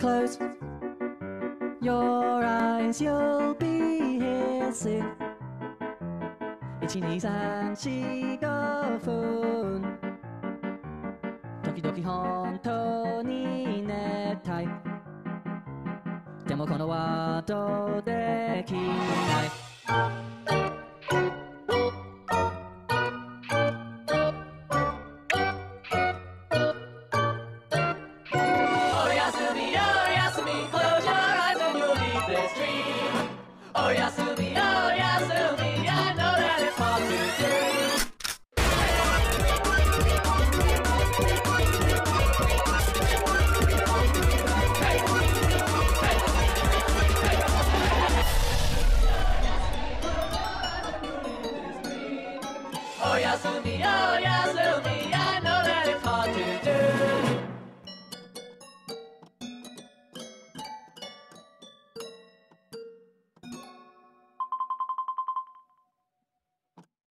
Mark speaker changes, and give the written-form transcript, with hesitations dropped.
Speaker 1: Close your eyes, you'll be here soon. 1、2、3、4、5分時々本当に寝たい。でもこのワードできない。